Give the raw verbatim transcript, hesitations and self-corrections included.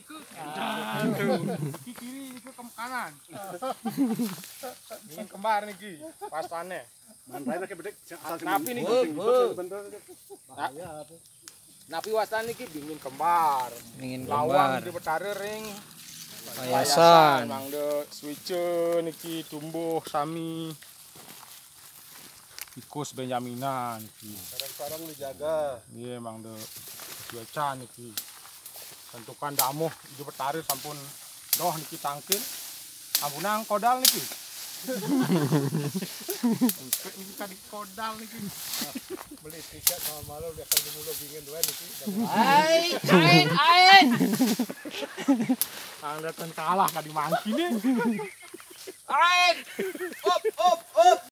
niku. Aduh. Iki kiri niku ke kanan. Dingin kembar niki, pastane. Mantai lagi bedek asal Napi niki. Napi wastan niki dingin kembar. Dingin Lawang kembar. di betare ring. Payasan. Mang de switche niki tumbuh sami. Tikus Benjaminan niki. Sarang-sarang dijaga. Iya mang de cuaca niki. Tentukan damuh di betare sampun doh niki tangkin. Ampunang kodal niki. Niki tadi kodal niki. Beli tiket malam-malam dia akan dimulai dingin dua niki. Ai, ain, ain. Ang datang kalah kadi mangki nih. Ain. Up, up, up.